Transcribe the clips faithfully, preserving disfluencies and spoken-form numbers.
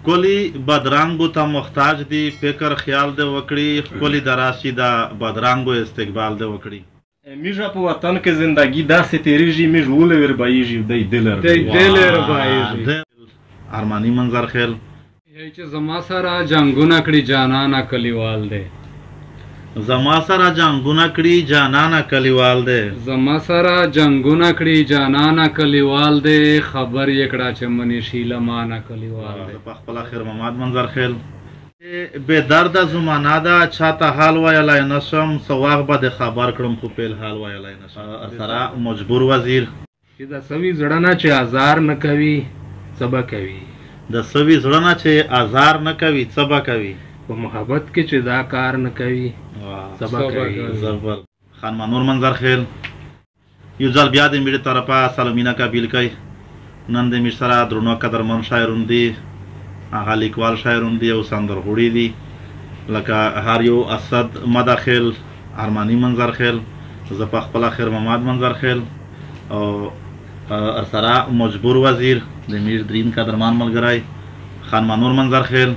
ښکلي بدرنګو ته محتاج دي، فکر خیال دې وکړي، ښکلي د راشي د بدرنګو استقبال دې وکړي. میږه په وطن کې زندگی داسې تېرېږي، میږ ولې وربایېږي دی دل وربایېږي. ارماني منظر خیل چې زما سره جنګونه کړي جانانه کلیوال دی، زما سره جنګونه کړي جانانه کلیوال دی، زما سره جنګونه کړي جانانه کلیوال دی، خبر یې کړه چې منې شي له مانه کلیوال دی. په خپله خیر محمد منظر خیل بې درده زمانه ده، چاته حال ویلی نه شم، څه وخت به د خبر کړم خو فعل حال ویلی نه شم. سره مجبور وزیر چې د سوي زړه نه چې ازار نه کوي څه به کوي، د سوي زړه نه چې ازار نه کوي څه به کوي، په محبت کې چې دا کار نه کوي څه به کوي. زبر خان منور منظر خیل یو ځل بیا د میډې طرفه سلامینه قبیل کوي. نن د میډ سره درنو قدرمن شاعرون دي، هغه لیکوال شاعرون دي او سندرغوړي دي، لکه هر یو اسد مداخل، ارماني منظر خیل، زه په خپله خیر محمد منظر خیل او سره مجبور وزیر د میر دریم قدرمان ملګری خان منور منظر خیل.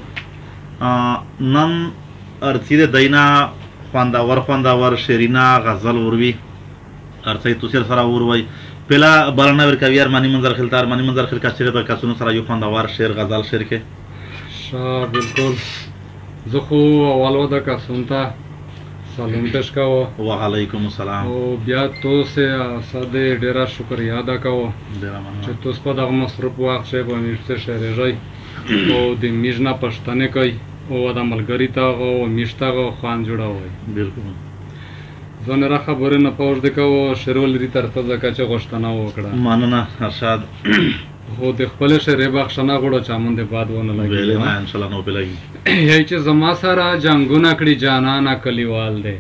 نن ارڅي د دینا خوندور خوندور شیرینه غزل وروي، ارڅي توسیل سره وروي پهلا بلنه ورکوي ارماني منظر خیل ته. ارماني منظر خیل کا چیرې د کسونو سره یو خوندور شعر غزل شعر کې شا بالکل. زه خو اول وده کسون ته سلام پیش کوو. وعلیکم السلام. او بیا توسې اسد ډېره شکریا ادا کوو چې توس په دغه مصروف وخت چې په میږ څه شعرېږئ او د میږ نه پښتنې کوئ او د ملګري ته هغه او میږ ته هغه خوند جوړوئ. بالکل زه نره خبرې نه په اوږده کوو، شعر ولري تر ته ځکه چې غوښتنه وکړه. مننه ارشاد. خو د خپلې شعرې بخښنه غواړو چې همون د باد ونه لګي. انشاءالله نو پې لګي. یی چې زما سره جنګونه کړي جانانه کلیوال دی،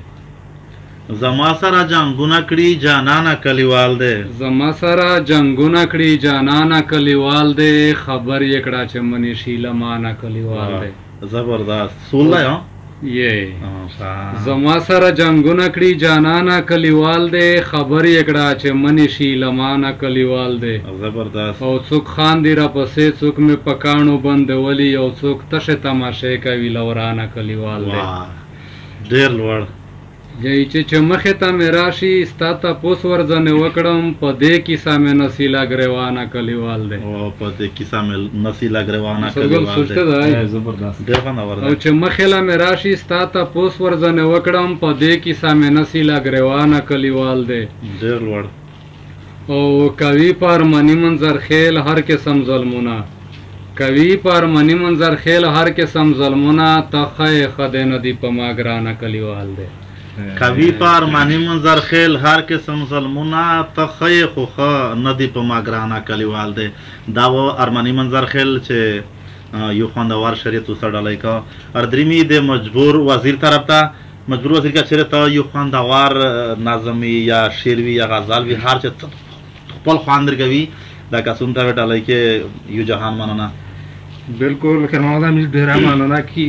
زما سره جنګونه کړي جانانه کلیوال دی، زما سره جنګونه کړي جانانه کلیوال دی، خبر یې کړه چې منې شي له مانه کلیوال دی. زبردست سول دی. یې زما سره جنګونه کړي جانانه کلیوال دی، خبر یې کړه چې منې شي له مانه کلیوال دی. زبردست. او څوک خاندي راپسې، څوک مې په کاڼو بندولي، او څوک تشې تماشې کوي له ورانه کلیوال دی. ډېر لوړ. یی چې چې مخې ته مې راشي ستا تپوس ورځنې وکړم، په دې کیسه مې نصیله ګریوانه کلیوال دی. او په دې کیسه مې نصیله ګریوانه کلیوال دی. زبردست. ډېر خوندور دی. او چې مخې له مې راشي ستا تپوس ورځنې وکړم، په دې کیسه مې نصیله ګریوانه کلیوال دی. ډېر لوړ. او کوي په ارماني منظر خیل هر قسم ظلمونه، کوي په ارماني منظر خیل هر قسم ظلمونه، ته ښه یې ښه دی نه دي په ما ګرانه کلیوال دی. کوي په ارماني منظر خیل هر قسم ظلمونه، ته ښه یې خو ښه نه دي په ما ګرانه کلیوال دی. دا و ارماني منظر خیل چې یو خوندور شریعت وسه ډالۍ کا. اردریمي د مجبور وزیر طرف ته مجبور وزیر کا چیرې ته یو خوندور نظم یا شعر وي یا غزل وي هر چې خپل خوند درکوي دا کسونو ته ډالۍ کې یو جهان مننه. بالکل خیر محمد میږ ډېره مننه کی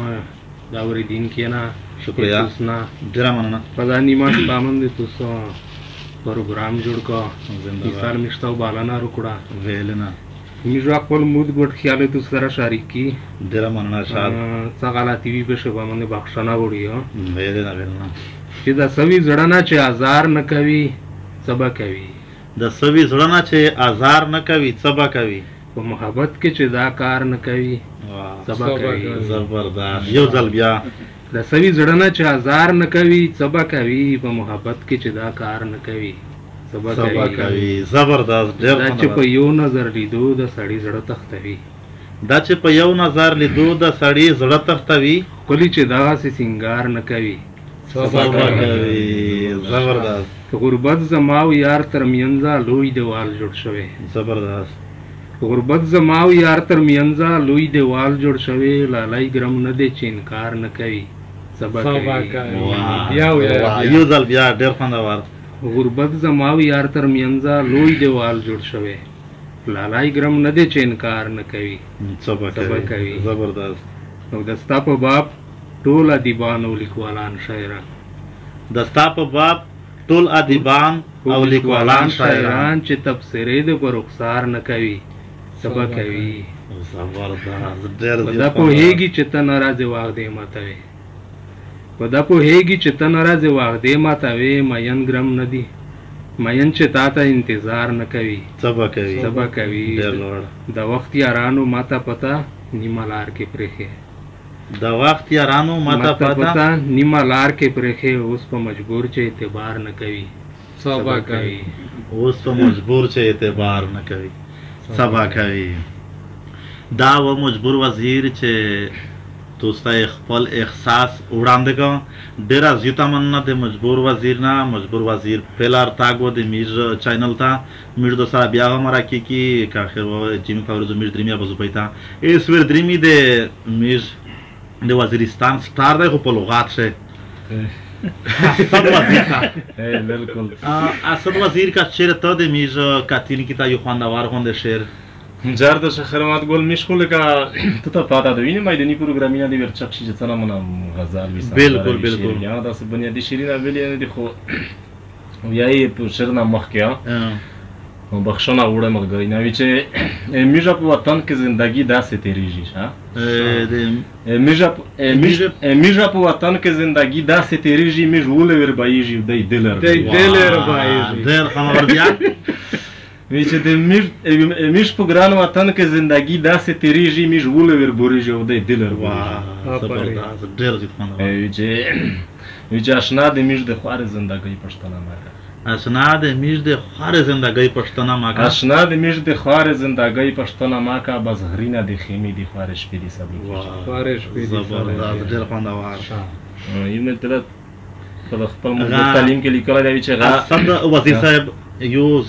دا اورېدونکي نه شکریہ ډېره مننه. په دا نیمه شپه باندې تاسو پروګرام جوړ کړ، مثال میشته وبالنه وکړه ویل نه میږ خپل مود ګډ خیال تاسو سره شریک کی. ډېره مننه شاد. څه غلطي وي په شپه باندې بخښنه وړي ویل نه ویل نه چې د سوي زړه نه چې ازار نه کوي څه به کوي، د سوي زړه نه چې ازار نه کوي څه به کوي، په محبت کې چې دا کار نه کوي څه به کوي. زبردست. یو ځل بیا د سوي زړه نه چې ازار نه کوي څه به کوي، په محبت کې چې دا کار نه کوي څه به کوي. زبردست. ډېر دا چې په یو نظر لیدو د سړي زړه تختوي، دا چې په یو نظر لیدو د سړي زړه تختوي، ښکلي چې دغسې سینګار نه کوي څه به کوي. زبردست. غربت زما او یار تر منځه لوی دیوال جوړ شوی. زبردست. غربت زما او یار تر منځه لوی دیوال جوړ شوی، لالی ګرم نه دی چې انکار نه کوي څه به کوي. یو ځل بیا ډېر خوندور. غربت زما او یار تر منځه لوی دیوال جوړ شوی، لالی ګرم نه دی چې انکار نه کوي څه به کوي. زبردست. او د ستا په باب ټول ادیبان او لیکوالان شاعران، د ستا په باب ټول ادیبان او لیکوالان شاعران چې تبصرې د په رخسار نه کوي څه به کوي. زبردست ډېر په زیات دا پوهېږي چې ته ناراضې واغدې ماتوې په دا پوهېږي چې ته ناراضې واغدې ماتوې مین ګرم نه دي مین چې تا ته انتظار نه کوي څه به کوي څه به کوي ډېر لوړ د وخت یارانو ماته پته نیمه لار کې پرېښې د وخت یارانو ماته پته نیمه لار کې پرېښې اوس په مجبور چې اعتبار نه کوي سبا کوي اوس په مجبور چې اعتبار نه کوي سبا کوي دا و مجبور وزیر چې دوستای خپل احساس وړاندې کوم ډېره زیاته مننه د مجبور وزیر نه مجبور وزیر پلار تاګ و د میر چینل ته میر دو سره بیا هم راکې کی که آخر و جیمی فاورزو میر درمی ابزو پیتا ایس ویر درمی د میر د وزیرستان سٹار دی خو په لغات شه اسد وزیر کا بالکل اسد وزیر کا شعر ته د میر کاتین کی تا یو خواندوار غونډه شعر جار د شخرمات ګل مشغول کا ته ته پاته د ویني مېدانی پروګرامینه دی ورچک شي چې څنګه مونږ غزال وسه بالکل بالکل یا د څه بنیادی شیرینه ویلې دي خو یای په شرنا مخکیا او بخښنه وړه مګری نه وی چې میژه په وطن کې زندگی داسې تیریږي ها میژه میژه په وطن کې زندگی داسې تیریږي میژ ول ور بایږي د دلر د دلر بایږي ډېر خبر بیا وی چې د میژ میژ په ګران وطن کې زندگی داسې تیریږي میژ ول ور بوريږي او د دلر واه زبردست ډېر زیات خوند وی چې وی چې آشنا د میژ د خوار زندگی پښتنه ماګه آشنا د میژ د خوار زندگی پښتنه ماګه آشنا د میژ د خوار زندگی پښتنه ماګه بس غرینه د خیمه د خوار شپې دي سبي خوار شپې دي زبردست ډېر خوند واه یم تل په خپل تعلیم کې لیکل دی چې غا اسد وزیر صاحب یو ز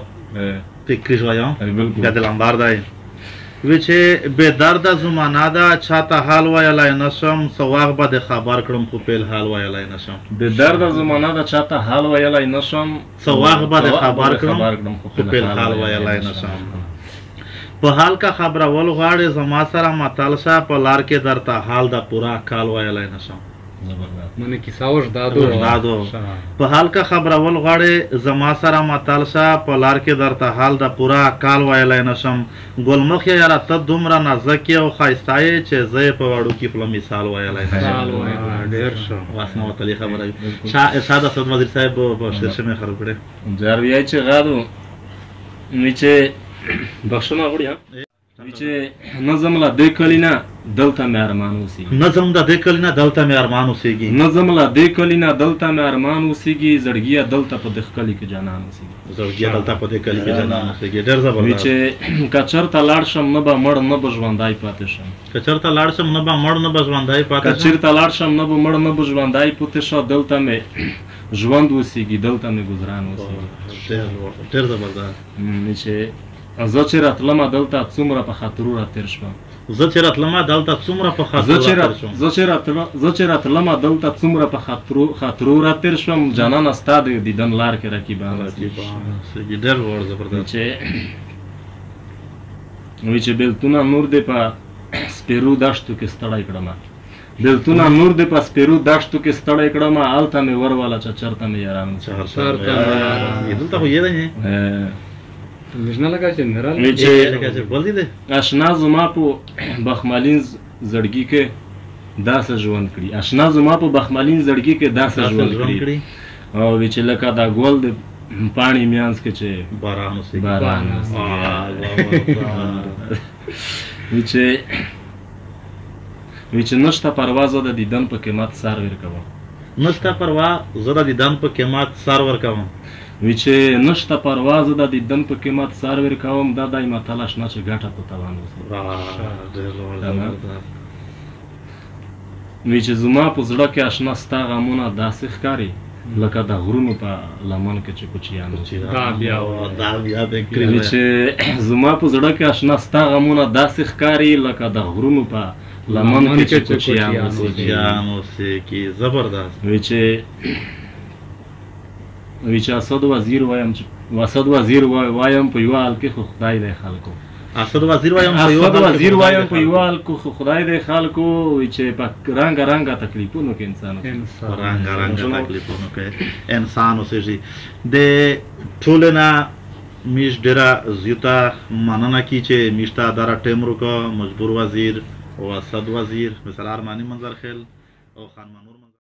فکری جوایان بیا دلندار دی وی چې بې درده زمانه ده چاته حال ویلی نشم څه وخت به د خبر کړم خو پیل حال ویلی نشم بې درده زمانه ده چاته حال ویلی نشم څه وخت به د خبر کړم خو پیل حال ویلی نشم په حال کا خبرول غواړې زما سره متل شه په لار کې درته حال د پوره کال ویلی نشم મને કિસ્સાઓ દાદો દાદો په حال کا خبرول غواړې زما سره متل شه په لار کې درته حال د پوره کال ویلی نشم ګلمخ یاره ته دومره نازک او ښایسته یې چې زه یې په وړو کې خپله مثال ویلی نشم ډېر ښه واسمه وتلې خبره وي ارشاد اسد وزیر صاحب په شیرشه مې خراب کړی جارویای چې غادو وی چې بخښنه غواړي وی چې نظم لا دې کلی نه دلته مې ارمان اوسېږي نظم د دې کلی نه دلته مې ارمان اوسېږي نظم لا دې کلی نه دلته مې ارمان اوسېږي زړګیه دلته په دې کلی کې جانان اوسېږي زړګیه دلته په دې کلی کې جانان اوسېږي ډېر زبردست وی چې کچرته لاړ شم نه به مړ نه به ژوندی پاتې شم کچرته لاړ شم نه به مړ نه به ژوندی پاتې شم کچرته لاړ شم نه به مړ نه به ژوندی پاتې شم دلته مې ژوند اوسېږي دلته مې ګذران اوسېږي ډېر زبردست چې زه چې راتلمه دلته څومره په خاطرو راتېر شوم زه چې راتلمه دلته څومره په خاطرو راتېر شوم زه چې راتلمه دلته څومره په خاطرو راتېر شوم جانانه ستا د دیدن لار کې رقیبان ډېر لوړ زبردست چې وی چې بېلتونه نور دې په سپېرو دښتو کې ستړی کړمه بېلتونه نور دې په سپېرو دښتو کې ستړی کړمه هلته مې ورواله چې چېرته مې یاران دلته خو یې دی مجنه لگا چې نرال اشنا زما په بخمالین زړګي کې داسې ژوند کړي اشنا زما په بخمالین زړګي کې داسې ژوند کړي او وی چې لکه دا ګل د پانی میانس کې چې باران اوسېږي باران وی چې وی چې نشته پروا زه د دیدن په قیمت سر ورکوم نشته پروا زه د دیدن په قیمت سر ورکوم وی چې نشته پروا زه د دیدن په قیمت سر ورکوم دا دای متل اشنا چې ګټه په توان وی چې زما په زړه کې اشنا ستا غمونه داسې ښکاري لکه د غرونو په لمن کې چې کوچیان وي چې زما په زړه کې اشنا ستا غمونه داسې ښکاري لکه د غرونو په لمن کې چې کوچیان اوسېږي زبردست وی چې وی چې اسد وزیر وایم چې اسد وزیر وایم په یو حال کې خو خدای دی خلکو اسد وزیر وایم په یو وزیر وایم په یو حال کې خو خدای دی خلکو وی چې په رنګ رنګ تکلیفونو کې انسان رنګ رنګ تکلیفونو کې انسان اوسېږي د ټولنه میش ډیره زیاته مننه کی چې میش ته دره ټیم وکړه مجبور وزیر او اسد وزیر مثلا ارمانی منظر خیل او خان منور